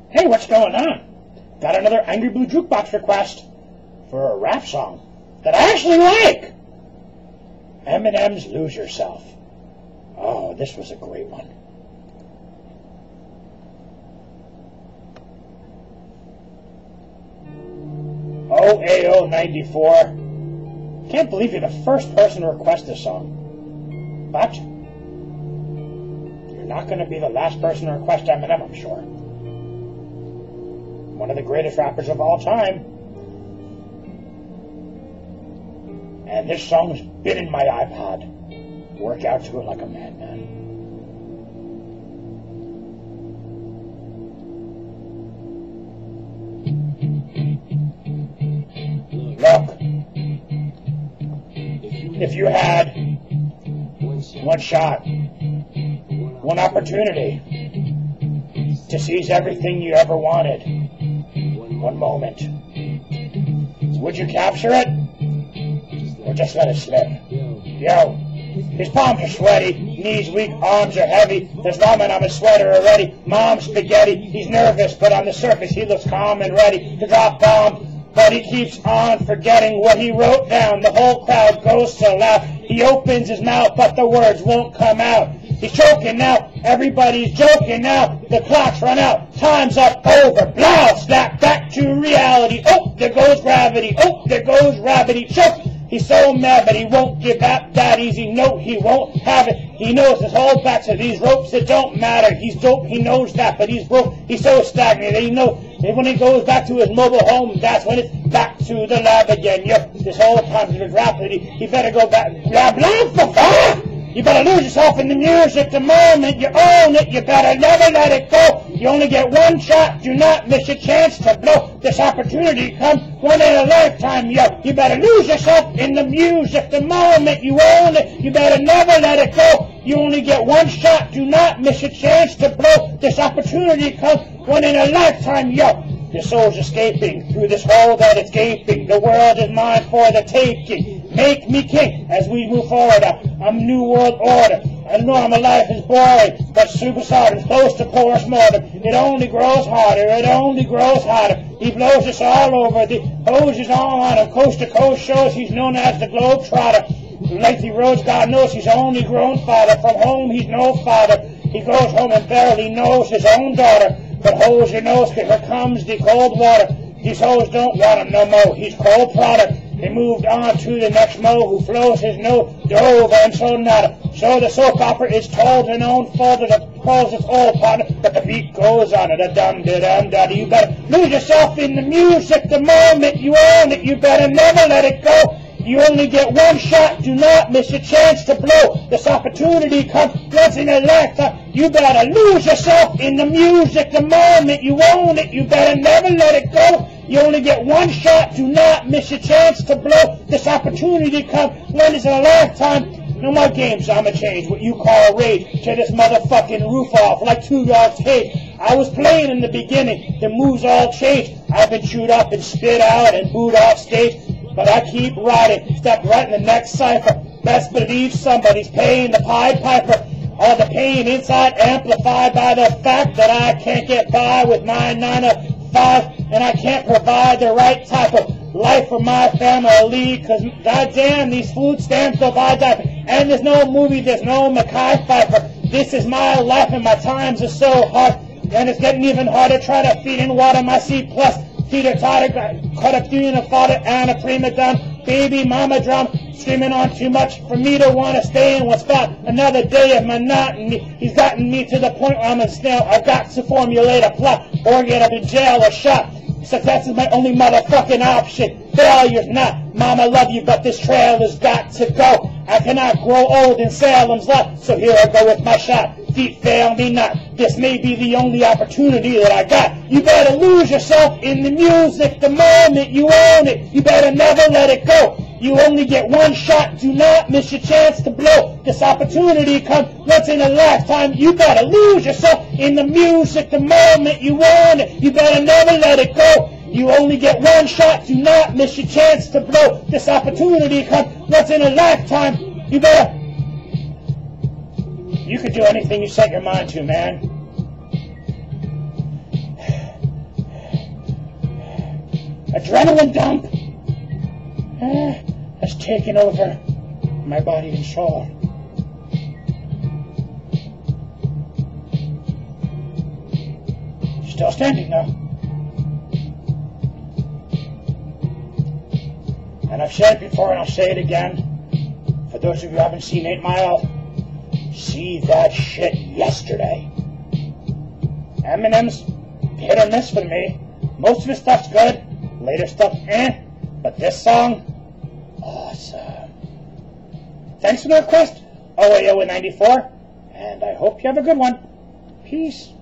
Hey, what's going on? Got another Angry Blue Jukebox request for a rap song that I actually like. Eminem's Lose Yourself. Oh, this was a great one. OAO 94. Can't believe you're the first person to request this song. But you're not going to be the last person to request Eminem, I'm sure. One of the greatest rappers of all time. And this song's been in my iPod. Work out to it like a madman. Look, if you had one shot, one opportunity to seize everything you ever wanted, one moment, would you capture it or just let it slip? Yo, his palms are sweaty, knees weak, arms are heavy. There's vomit on his sweater already. Mom's spaghetti. He's nervous, but on the surface he looks calm and ready to drop bomb. But he keeps on forgetting what he wrote down. The whole crowd goes so loud. He opens his mouth, but the words won't come out. He's choking now. Everybody's joking now. The clock's run out. Time's up, over. Blow! Snap back to reality. Oh, there goes gravity. Oh, there goes gravity. Choke! He's so mad, but he won't give up that easy. No, he won't have it. He knows his whole back to these ropes. It don't matter. He's dope. He knows that, but he's broke. He's so stagnant. He knows. And when he goes back to his mobile home, that's when it's back to the lab again. Yep, this whole time he was rapidly. He better go back. Blah, blah, blah, blah. You better lose yourself in the music the moment you own it. You better never let it go. You only get one shot. Do not miss your chance to blow. This opportunity comes one in a lifetime, yo. You better lose yourself in the music the moment you own it. You better never let it go. You only get one shot. Do not miss your chance to blow. This opportunity comes one in a lifetime, yo. Your soul's escaping through this hole that it's gaping. The world is mine for the taking. Make me king as we move forward. I'm new world order. I know my life is boring, but superstar is close to post-mortem. It only grows harder. It only grows harder. He blows us all over. The hose is on him. Coast to coast shows he's known as the Globetrotter. Lengthy roads, God knows he's only grown farther. From home he's no father. He goes home and barely knows his own daughter. But hose your nose, 'cause here comes the cold water. These hoes don't want him no more. He's cold product. They moved on to the next mo who flows his nose over and so nada. So the soap opera is told and unfolded that calls its old partner, but the beat goes on it. A dum da dum da. You better lose yourself in the music the moment you own it. You better never let it go. You only get one shot. Do not miss your chance to blow. This opportunity comes once in a lifetime. You better lose yourself in the music the moment you own it. You better never let it go. You only get one shot. Do not miss your chance to blow. This opportunity comes once in a lifetime. No more games. I'ma change what you call rage. Tear this motherfucking roof off like 2 yards tape. I was playing in the beginning. The moves all changed. I've been chewed up and spit out and booed off stage. But I keep riding, step right in the next cipher. Best believe somebody's paying the Pied Piper. All the pain inside amplified by the fact that I can't get by with my 9 to 5, and I can't provide the right type of life for my family. 'Cause goddamn, these food stamps don't buy diapers. And there's no movie, there's no Mackay Pfeiffer. This is my life, and my times are so hard, and it's getting even harder trying to feed in water my C plus. Teeter-totter, caught up doing a father and a prima donna, baby mama drum, screaming on too much for me to want to stay in one spot. Another day of monotony, he's gotten me to the point where I'm in snail. I've got to formulate a plot, or get up in jail or shot. Success is my only motherfucking option. Failure's not. Mama, love you, but this trail has got to go. I cannot grow old in Salem's lot, so here I go with my shot. Feet fail me not. This may be the only opportunity that I got. You better lose yourself in the music the moment you own it. You better never let it go. You only get one shot. Do not miss your chance to blow. This opportunity comes once in a lifetime. You better lose yourself in the music the moment you own it. You better never let it go. You only get one shot. Do not miss your chance to blow. This opportunity comes once in a lifetime. You better... You could do anything you set your mind to, man. adrenaline dump has taken over my body and soul. Still standing though. And I've said it before and I'll say it again. For those of you who haven't seen 8 Mile, see that shit yesterday. Eminem's hit or miss for me. Most of his stuff's good. Later stuff, But this song, awesome. Thanks for the request, OAO94. And I hope you have a good one. Peace.